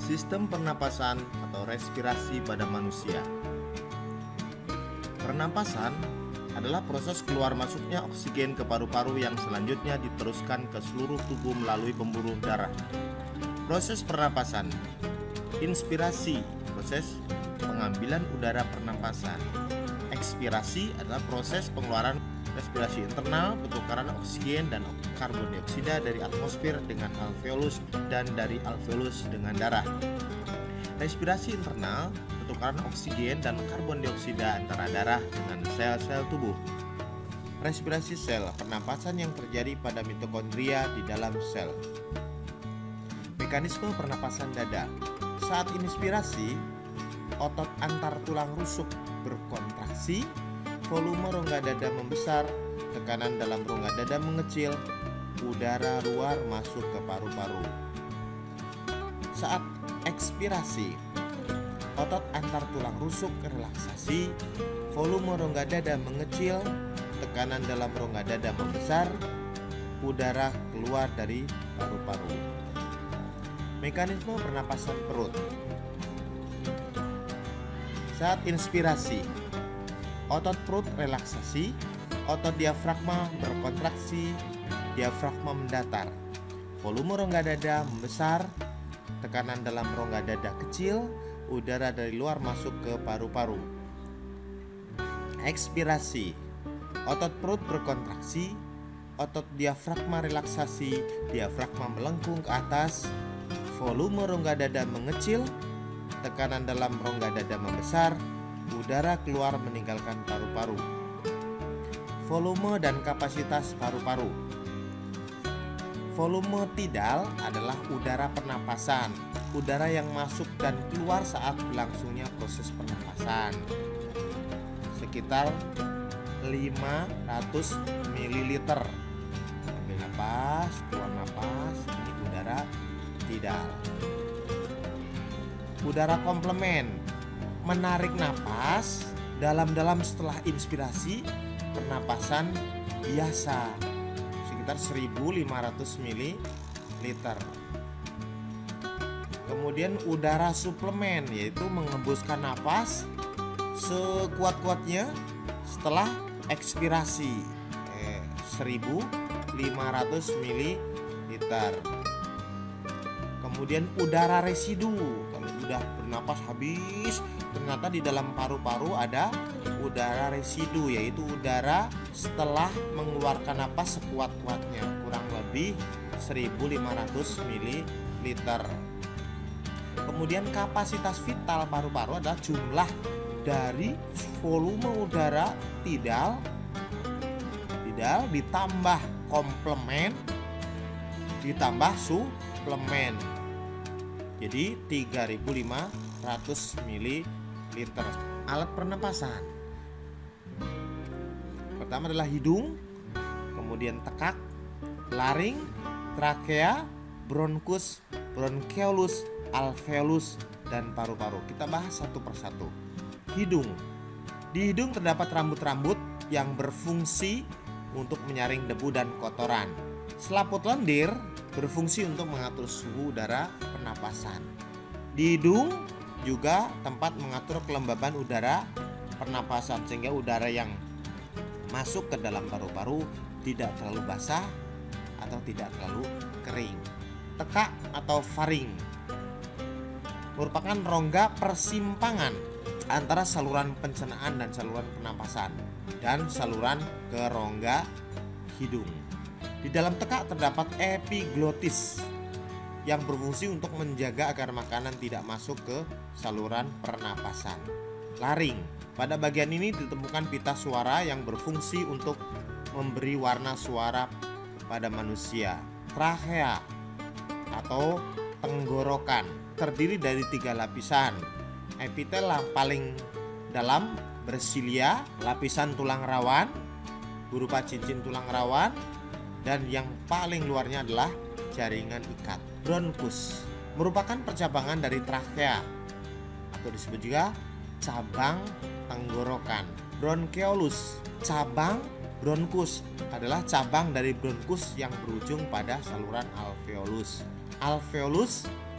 Sistem pernapasan atau respirasi pada manusia. Pernapasan adalah proses keluar masuknya oksigen ke paru-paru yang selanjutnya diteruskan ke seluruh tubuh melalui pembuluh darah. Proses pernapasan. Inspirasi, proses pengambilan udara pernapasan. Ekspirasi adalah proses pengeluaran respirasi internal, pertukaran oksigen dan karbon dioksida dari atmosfer dengan alveolus dan dari alveolus dengan darah. Respirasi internal, pertukaran oksigen dan karbon dioksida antara darah dengan sel-sel tubuh. Respirasi sel, pernapasan yang terjadi pada mitokondria di dalam sel. Mekanisme pernapasan dada. Saat inspirasi, otot antar tulang rusuk berkontraksi, volume rongga dada membesar, tekanan dalam rongga dada mengecil, udara luar masuk ke paru-paru. Saat ekspirasi, otot antar tulang rusuk relaksasi, volume rongga dada mengecil, tekanan dalam rongga dada membesar, udara keluar dari paru-paru. Mekanisme pernapasan perut. Saat inspirasi, otot perut relaksasi, otot diafragma berkontraksi, diafragma mendatar, volume rongga dada membesar, tekanan dalam rongga dada kecil, udara dari luar masuk ke paru-paru. Ekspirasi, otot perut berkontraksi, otot diafragma relaksasi, diafragma melengkung ke atas, volume rongga dada mengecil, tekanan dalam rongga dada membesar, udara keluar meninggalkan paru-paru. Volume dan kapasitas paru-paru. Volume tidal adalah udara pernapasan, udara yang masuk dan keluar saat berlangsungnya proses pernapasan. Sekitar 500 ml. Ambil napas, keluar napas, ini udara tidal. Udara komplemen, menarik napas dalam-dalam setelah inspirasi, pernapasan biasa sekitar 1500 ml. Kemudian udara suplemen, yaitu mengembuskan napas sekuat-kuatnya setelah ekspirasi, 1500 ml. Kemudian udara residu, kalau sudah bernapas habis, ternyata di dalam paru-paru ada udara residu, yaitu udara setelah mengeluarkan napas sekuat-kuatnya, kurang lebih 1500 ml. Kemudian kapasitas vital paru-paru adalah jumlah dari volume udara tidal ditambah komplemen ditambah suplemen. Jadi 3500 ml. Alat pernapasan. Pertama adalah hidung, kemudian tekak, laring, trakea, bronkus, bronkeolus, alveolus, dan paru-paru. Kita bahas satu persatu. Hidung. Di hidung terdapat rambut-rambut yang berfungsi untuk menyaring debu dan kotoran. Selaput lendir berfungsi untuk mengatur suhu udara pernapasan. Di hidung juga tempat mengatur kelembaban udara pernapasan, sehingga udara yang masuk ke dalam paru-paru tidak terlalu basah atau tidak terlalu kering. Tekak atau faring merupakan rongga persimpangan antara saluran pencernaan dan saluran pernapasan dan saluran ke rongga hidung. Di dalam tekak terdapat epiglotis yang berfungsi untuk menjaga agar makanan tidak masuk ke saluran pernapasan. Laring. Pada bagian ini ditemukan pita suara yang berfungsi untuk memberi warna suara pada manusia. Trachea atau tenggorokan terdiri dari 3 lapisan. Epitel paling dalam bersilia, lapisan tulang rawan berupa cincin tulang rawan, dan yang paling luarnya adalah jaringan ikat. Bronkus merupakan percabangan dari trakea atau disebut juga cabang tenggorokan. Bronkeolus, cabang bronkus, adalah cabang dari bronkus yang berujung pada saluran alveolus. Alveolus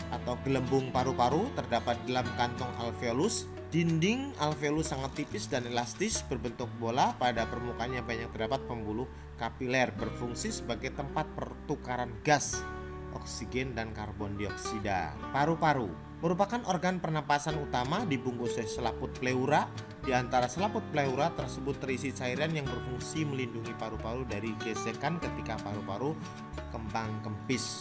atau gelembung paru-paru terdapat dalam kantong alveolus. Dinding alveolus sangat tipis dan elastis, berbentuk bola. Pada permukaannya banyak terdapat pembuluh kapiler, berfungsi sebagai tempat pertukaran gas, oksigen dan karbon dioksida. Paru-paru merupakan organ pernapasan utama, dibungkus oleh selaput pleura. Di antara selaput pleura tersebut terisi cairan yang berfungsi melindungi paru-paru dari gesekan ketika paru-paru kembang kempis.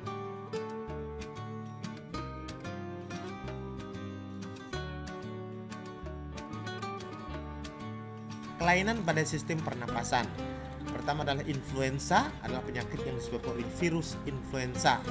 Kelainan pada sistem pernapasan. Pertama adalah influenza, adalah penyakit yang disebabkan oleh virus influenza.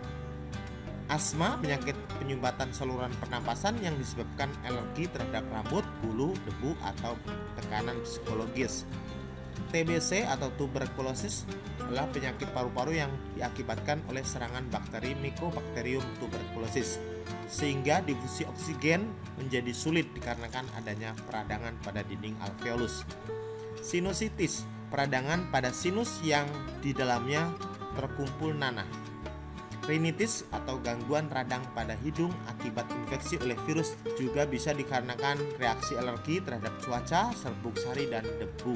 Asma, penyakit penyumbatan saluran pernapasan yang disebabkan alergi terhadap rambut, bulu, debu, atau tekanan psikologis. TBC atau tuberkulosis adalah penyakit paru-paru yang diakibatkan oleh serangan bakteri Mycobacterium tuberculosis, sehingga difusi oksigen menjadi sulit dikarenakan adanya peradangan pada dinding alveolus. Sinusitis, peradangan pada sinus yang di dalamnya terkumpul nanah. Rinitis atau gangguan radang pada hidung akibat infeksi oleh virus juga bisa dikarenakan reaksi alergi terhadap cuaca, serbuk sari, dan debu.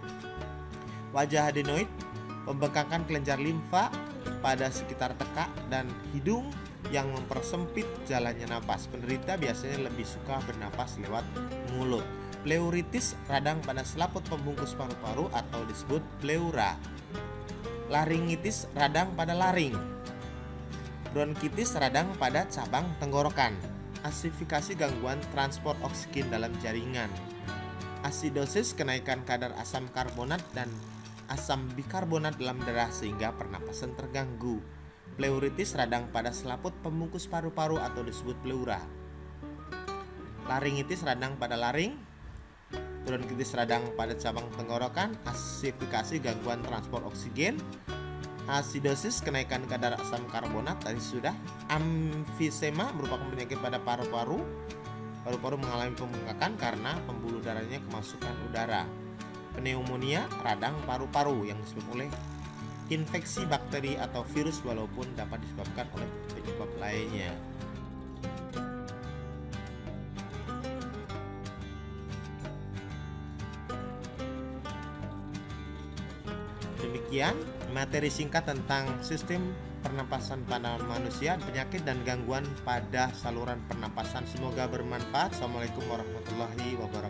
Wajah adenoid, pembengkakan kelenjar limfa pada sekitar tekak dan hidung yang mempersempit jalannya napas. Penderita biasanya lebih suka bernapas lewat mulut. Pleuritis, radang pada selaput pembungkus paru-paru atau disebut pleura. Laringitis, radang pada laring. Bronkitis, radang pada cabang tenggorokan. Asifikasi, gangguan transport oksigen dalam jaringan. Asidosis, kenaikan kadar asam karbonat dan asam bikarbonat dalam darah sehingga pernapasan terganggu. Pleuritis, radang pada selaput pembungkus paru-paru atau disebut pleura. Laringitis, radang pada laring. Bronkitis, radang pada cabang tenggorokan. Asifikasi, gangguan transport oksigen. Asidosis, kenaikan kadar asam karbonat tadi sudah. Emfisema merupakan penyakit pada paru-paru. Paru-paru mengalami pembengkakan karena pembuluh darahnya kemasukan udara. Pneumonia, radang paru-paru yang disebabkan oleh infeksi bakteri atau virus walaupun dapat disebabkan oleh penyebab lainnya. Demikian materi singkat tentang sistem pernapasan pada manusia, penyakit dan gangguan pada saluran pernapasan. Semoga bermanfaat. Assalamualaikum warahmatullahi wabarakatuh.